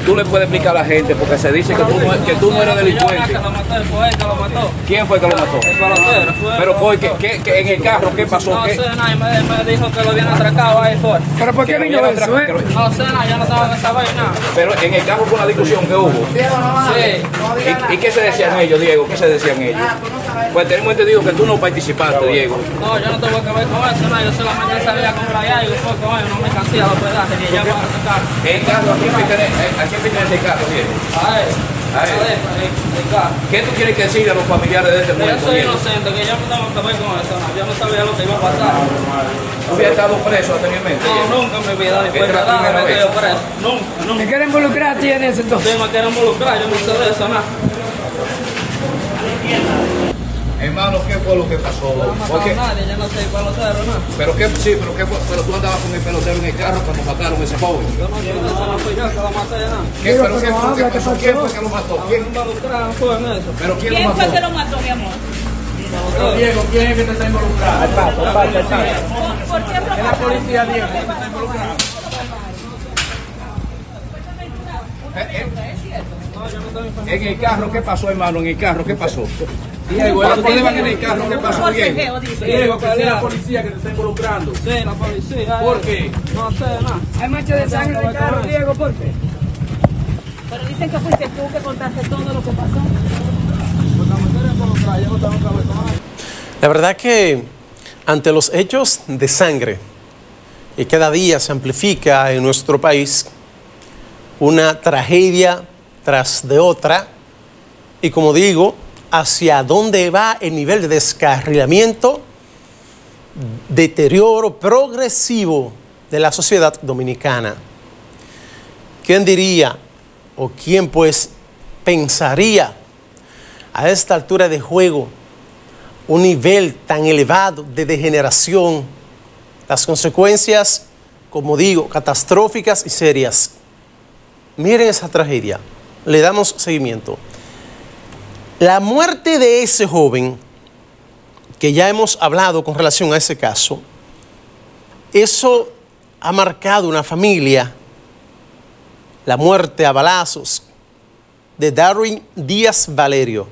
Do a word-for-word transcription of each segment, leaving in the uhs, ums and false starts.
tú le puedes explicar a la gente, porque se dice que tú no, que tú no eres delincuente. Que lo mató, fue él que lo mató. ¿Quién fue que lo mató? El pelotero. Fue Pero ¿por qué, qué, qué, en el carro qué pasó? No ¿Qué? sé nada, y me, me dijo que lo habían atracado ahí fue. ¿Pero por qué vino eso, eh? No sé nada, yo no estaba en esa vaina. Pero en el carro fue una discusión que hubo. Sí. ¿Y, ¿Y qué se decían ellos, Diego? ¿Qué se decían ellos? Pues tenemos entendido que tú no participaste, Diego. No, yo no tengo que ver con eso, no. Yo solamente salía a comprar allá y fue con él, no me cansé a los pedazos, ni ella para sacar. ¿El carro a quién pertenece, a quién pertenece el carro, Diego? A él. A él. El carro. ¿Qué tú quieres que decirle a los familiares de este Yo muerto, soy Diego? inocente, que yo no tengo que ver con eso, no. Yo no sabía lo que iba a pasar. ¿Tú habías estado preso anteriormente, No, Diego? nunca en mi vida, después ¿Esta de es la primera nada, me vez? quedé preso. Nunca, ¿Me nunca. quiere involucrar a ti en eso entonces? Usted me quiere involucrar, yo no sé de eso, nada. Hermano, ¿qué fue lo que pasó? No me ¿Por qué? matado nadie, yo no soy pelotero, no. ¿Pero qué? Sí, pero ¿qué fue? Pero tú andabas con el pelotero en el carro cuando mataron a ese joven. Yo no sé de eso, no fui yo que lo maté, nada. ¿Qué, Digo, pero pero ¿qué fue lo que habla, ¿qué pasó? pasó? ¿Quién fue que lo mató? ¿Quién? Involucrado fue en eso. ¿Pero quién, ¿Quién lo fue mató? que lo mató, mi amor? Diego, ¿quién es que te está involucrado? Al paso, al paso, al paso. ¿Por, por qué lo La policía, Diego. En el carro, ¿qué pasó, hermano? En el carro, ¿qué pasó? Diego, ¿ustedes van en el carro? ¿Qué pasó, Diego? forcejeo, dice. Diego, que sea la policía que te está involucrando. Sí, la policía. ¿Por eh. qué? No sé, nada. Hay mancha de sangre en el carro, Diego, ¿por qué? Pero dicen que fuiste tú que contaste todo lo que pasó. Porque me quieren involucrar, yo no tengo que ver con eso. La verdad que ante los hechos de sangre, y cada día se amplifica en nuestro país una tragedia tras de otra, y como digo, hacia dónde va el nivel de descarrilamiento, deterioro progresivo de la sociedad dominicana. ¿Quién diría o quién pues pensaría a esta altura de juego un nivel tan elevado de degeneración? Las consecuencias, como digo, catastróficas y serias. Miren esa tragedia. Le damos seguimiento. La muerte de ese joven, que ya hemos hablado con relación a ese caso, eso ha marcado una familia. La muerte a balazos de Darwin Díaz Valerio.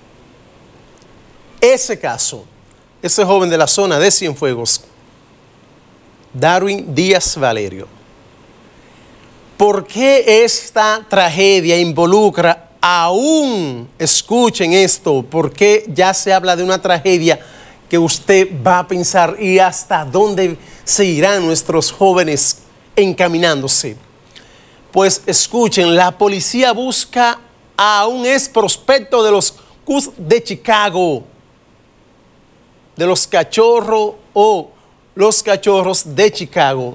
Ese caso, ese joven de la zona de Cienfuegos, Darwin Díaz Valerio. ¿Por qué esta tragedia involucra aún, escuchen esto, por qué ya se habla de una tragedia que usted va a pensar y hasta dónde se irán nuestros jóvenes encaminándose? Pues escuchen, la policía busca a un ex prospecto de los Cubs de Chicago, de los Cachorros o los Cachorros de Chicago.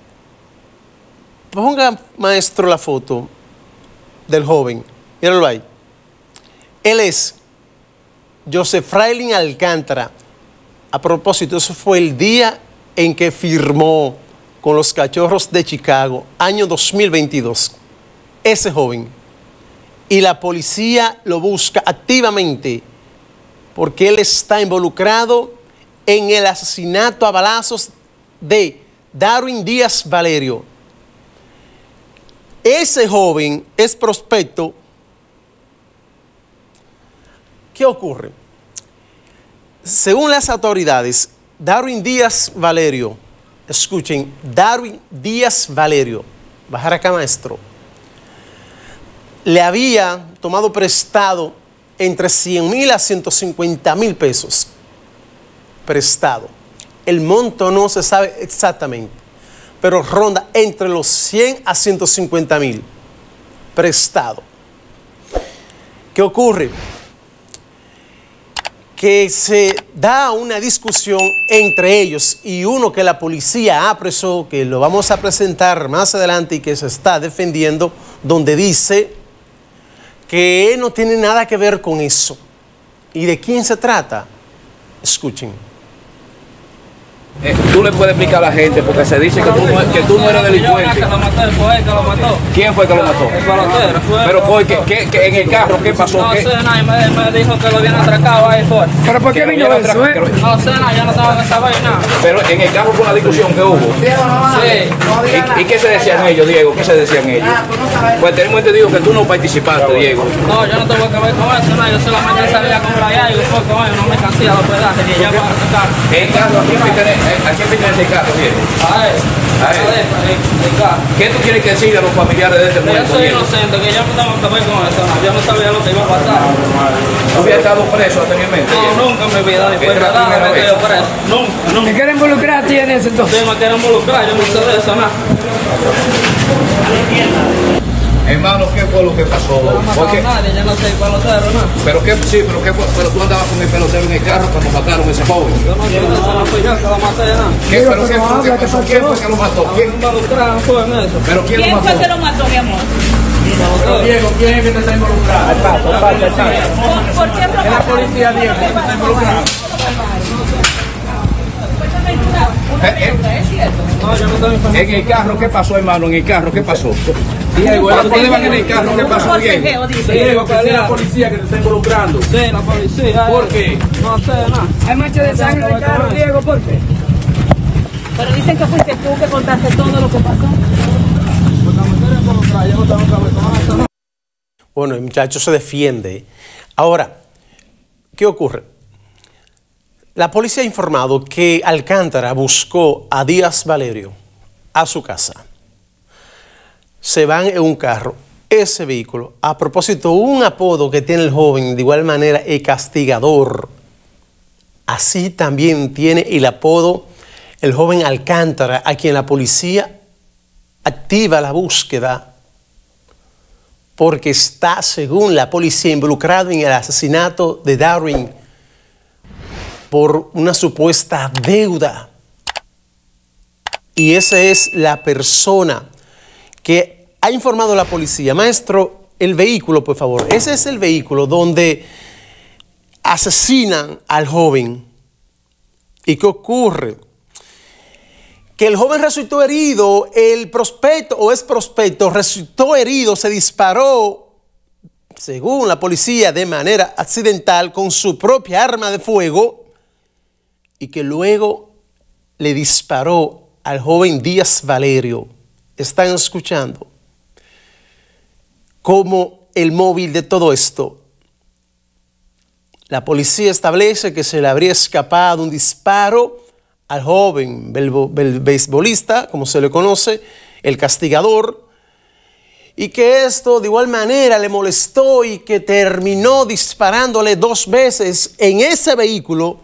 Ponga, maestro, la foto del joven. Míralo ahí. Él es Joseph Frailin Alcántara. A propósito, eso fue el día en que firmó con los Cachorros de Chicago, año dos mil veintidós. Ese joven. Y la policía lo busca activamente porque él está involucrado en el asesinato a balazos de Darwin Díaz Valerio. Ese joven es prospecto. ¿Qué ocurre? Según las autoridades, Darwin Díaz Valerio, escuchen, Darwin Díaz Valerio, bajar acá, maestro, le había tomado prestado entre cien mil a ciento cincuenta mil pesos. Prestado. El monto no se sabe exactamente, pero ronda entre los cien a ciento cincuenta mil. Prestado. ¿Qué ocurre? Que se da una discusión entre ellos y uno que la policía apresó, que lo vamos a presentar más adelante y que se está defendiendo, donde dice que él no tiene nada que ver con eso. ¿Y de quién se trata? Escuchen. Eh, tú le puedes explicar a la gente porque se dice que tú no, que tú no eres delincuente. Que lo mató, fue él que lo mató. ¿Quién fue que lo mató? El pelotero, fue él. Pero ¿por qué, qué, qué, en el carro qué pasó? No ¿Qué? sé, nadie me, me dijo que lo habían atracado ahí fue. ¿Pero por qué Que vino lo eso, habían eh? atra- que lo- No sé nada, yo no estaba en esa vaina. Pero en el carro fue una discusión que hubo. Sí. ¿Y, ¿Y qué se decían ellos, Diego? ¿Qué se decían ellos? Pues tenemos entendido que tú no participaste, Diego. No, yo no tengo que ver con eso, no. Yo solamente salía a comprar allá y después con ellos no me cansé a los pedazos ni ya para sacar. El carro, ¿a quién pertenece, a quién pertenece el carro, Diego? A él. A él. El carro. ¿Qué tú quieres que decirle a los familiares de este Yo muerto, soy Diego? inocente, que yo no tengo que ver con eso, no. Yo no sabía lo que iba a pasar. ¿Tú habías estado preso anteriormente, No, Diego? nunca en mi vida, después de Esta es la nada, primera me vez. quedé preso. Nunca, ¿Me nunca. quiere involucrar a ti en eso entonces? Usted me quiere involucrar, yo no sé de eso, nada. Hermano, ¿qué fue lo que pasó? No ¿Por mataba qué? a nadie, yo no soy pelotero, nada. Pero qué, sí, pero qué fue, pero tú andabas con el pelotero en el carro cuando mataron a ese joven. Yo no sé de eso, no fui yo que lo maté, nada. ¿Qué, Digo, pero qué pero fue lo que habla, ¿qué pasó? pasó? ¿Quién fue que lo mató? ¿Quién? Involucrado fue en eso. ¿Pero quién, ¿Quién lo mató? fue que lo mató, mi amor? Diego, ¿quién es que te está involucrado? ¿Por, por qué lo mató? policía, Diego, que está involucrado. Una pregunta, ¿es cierto? No, yo no estoy informado. En el carro, ¿qué pasó, hermano? En el carro, ¿qué pasó? Diego, los problemas en el carro, ¿qué pasó, Un Diego? forcejeo, dice. Diego, que la policía que te está involucrando. Sí, la policía. ¿Por qué? No sé, nada. Hay mancha de sangre en el carro, Diego, ¿por qué? Pero dicen que fuiste tú que contaste todo lo que pasó. Porque me quieren involucrar, yo no tengo que ver con eso, no. Bueno, el muchacho se defiende. Ahora, ¿qué ocurre? La policía ha informado que Alcántara buscó a Díaz Valerio a su casa. Se van en un carro. Ese vehículo, a propósito, un apodo que tiene el joven, de igual manera, el castigador. Así también tiene el apodo el joven Alcántara, a quien la policía activa la búsqueda porque está, según la policía, involucrado en el asesinato de Darwin por una supuesta deuda. Y esa es la persona que ha informado a la policía. Maestro, el vehículo, por favor. Ese es el vehículo donde asesinan al joven. ¿Y qué ocurre? Que el joven resultó herido, el prospecto o ex prospecto resultó herido, se disparó, según la policía, de manera accidental con su propia arma de fuego y que luego le disparó al joven Díaz Valerio. Están escuchando cómo el móvil de todo esto. La policía establece que se le habría escapado un disparo al joven beisbolista, como se le conoce, el castigador, y que esto de igual manera le molestó y que terminó disparándole dos veces en ese vehículo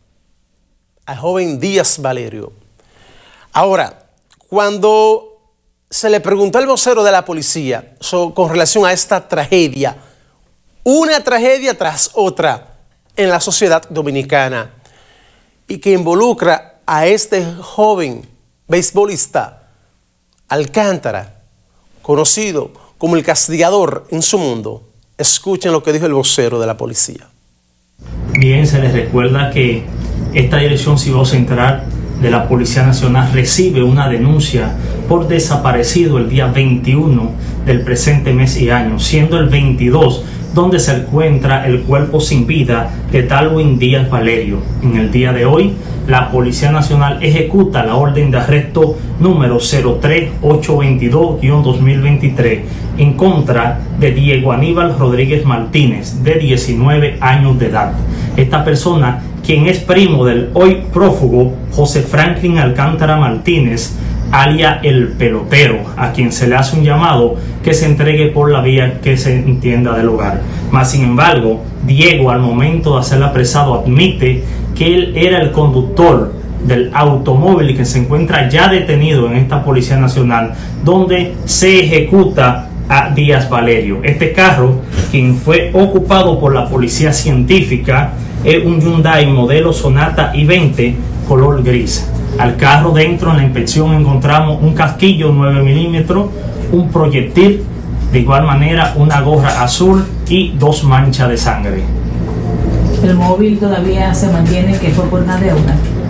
al joven Díaz Valerio. Ahora, cuando se le preguntó al vocero de la policía so, con relación a esta tragedia, una tragedia tras otra en la sociedad dominicana y que involucra a este joven beisbolista Alcántara, conocido como el castigador en su mundo, escuchen lo que dijo el vocero de la policía. Bien, se les recuerda que esta Dirección Civil Central de la Policía Nacional recibe una denuncia por desaparecido el día veintiuno del presente mes y año, siendo el veintidós donde se encuentra el cuerpo sin vida de Darwin Díaz Valerio. En el día de hoy, la Policía Nacional ejecuta la orden de arresto número cero tres ocho veintidós guión dos mil veintitrés en contra de Diego Aníbal Rodríguez Martínez, de diecinueve años de edad. Esta persona, quien es primo del hoy prófugo José Franklin Alcántara Martínez, alia el pelotero, a quien se le hace un llamado que se entregue por la vía que se entienda del hogar. Mas sin embargo, Diego, al momento de ser apresado, admite que él era el conductor del automóvil que se encuentra ya detenido en esta Policía Nacional, donde se ejecuta a Díaz Valerio. Este carro, quien fue ocupado por la Policía Científica, es un Hyundai modelo Sonata i veinte color gris. Al carro dentro, en la inspección, encontramos un casquillo nueve milímetros, un proyectil, de igual manera una gorra azul y dos manchas de sangre. El móvil todavía se mantiene que fue por una deuda.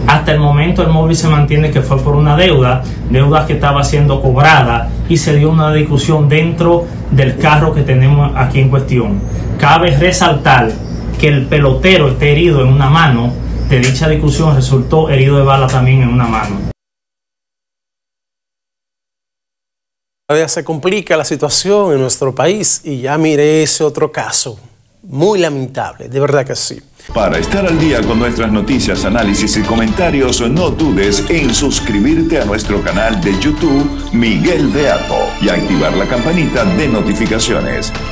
Hasta el momento el móvil se mantiene que fue por una deuda, deuda que estaba siendo cobrada y se dio una discusión dentro del carro que tenemos aquí en cuestión. Cabe resaltar que el pelotero esté herido en una mano, de dicha discusión resultó herido de bala también en una mano. Todavía se complica la situación en nuestro país y ya miré ese otro caso, muy lamentable, de verdad que sí. Para estar al día con nuestras noticias, análisis y comentarios, no dudes en suscribirte a nuestro canal de YouTube Miguel Beato y activar la campanita de notificaciones.